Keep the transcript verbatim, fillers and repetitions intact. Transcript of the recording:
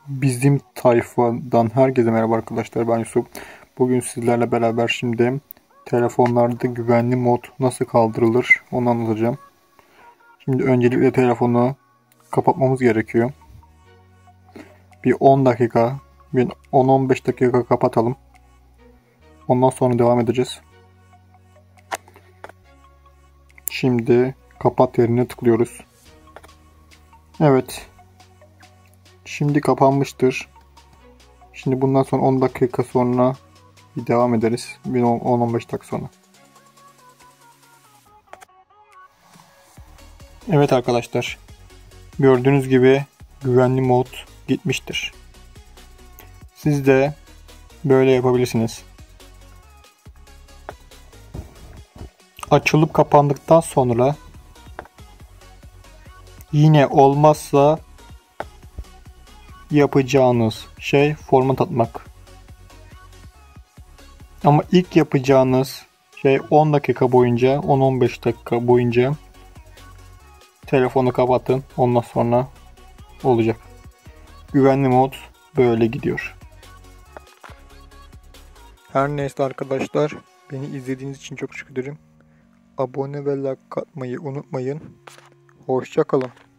Bizim tayfadan herkese merhaba arkadaşlar, ben Yusuf. Bugün sizlerle beraber şimdi telefonlarda güvenli mod nasıl kaldırılır onu anlatacağım. Şimdi öncelikle telefonu kapatmamız gerekiyor. Bir on dakika, bir on on beş dakika kapatalım. Ondan sonra devam edeceğiz. Şimdi kapat yerine tıklıyoruz. Evet. Şimdi kapanmıştır. Şimdi bundan sonra on dakika sonra bir devam ederiz. Bir on on beş dakika sonra. Evet arkadaşlar. Gördüğünüz gibi güvenli mod gitmiştir. Siz de böyle yapabilirsiniz. Açılıp kapandıktan sonra yine olmazsa yapacağınız şey format atmak. Ama ilk yapacağınız şey on dakika boyunca, on on beş dakika boyunca telefonu kapatın. Ondan sonra olacak. Güvenli mod böyle gidiyor. Her neyse arkadaşlar, beni izlediğiniz için çok teşekkür ederim. Abone ve like atmayı unutmayın. Hoşça kalın.